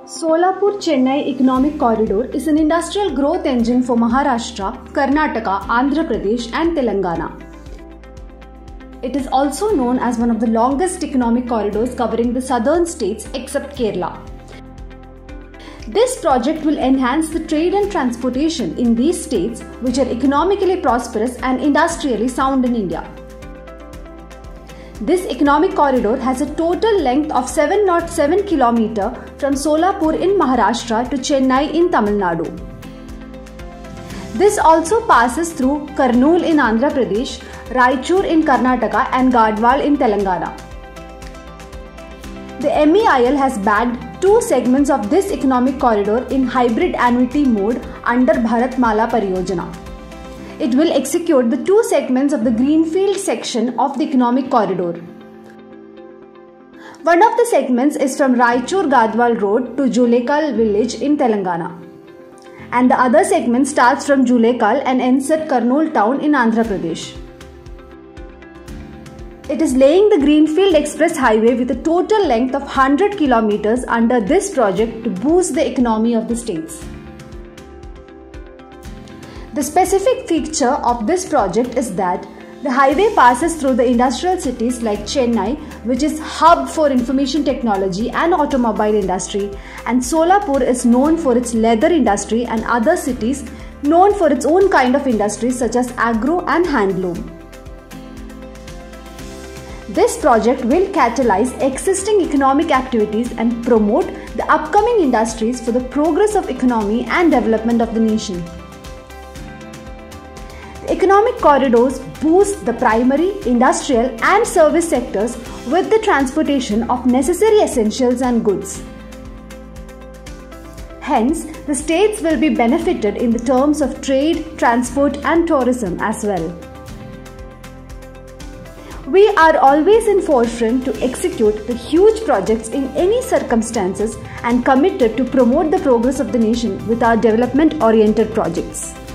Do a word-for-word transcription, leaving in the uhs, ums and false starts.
Solapur-Chennai Economic Corridor is an industrial growth engine for Maharashtra, Karnataka, Andhra Pradesh and Telangana. It is also known as one of the longest economic corridors covering the southern states except Kerala. This project will enhance the trade and transportation in these states, which are economically prosperous and industrially sound in India. This economic corridor has a total length of seven hundred seven kilometers from Solapur in Maharashtra to Chennai in Tamil Nadu. This also passes through Kurnool in Andhra Pradesh, Raichur in Karnataka and Gadwal in Telangana. The M E I L has bagged two segments of this economic corridor in hybrid annuity mode under Bharatmala Pariyojana. It will execute the two segments of the greenfield section of the economic corridor. One of the segments is from Raichur-Gadwal Road to Julekal village in Telangana, and the other segment starts from Julekal and ends at Kurnool town in Andhra Pradesh. It is laying the Greenfield Express Highway with a total length of one hundred kilometers under this project to boost the economy of the states. The specific feature of this project is that the highway passes through the industrial cities like Chennai, which is hub for information technology and automobile industry, and Solapur is known for its leather industry, and other cities known for its own kind of industries such as agro and handloom. This project will catalyze existing economic activities and promote the upcoming industries for the progress of economy and development of the nation. The economic corridors boost the primary, industrial and service sectors with the transportation of necessary essentials and goods. Hence, the states will be benefited in the terms of trade, transport and tourism as well. We are always in forefront to execute the huge projects in any circumstances and committed to promote the progress of the nation with our development-oriented projects.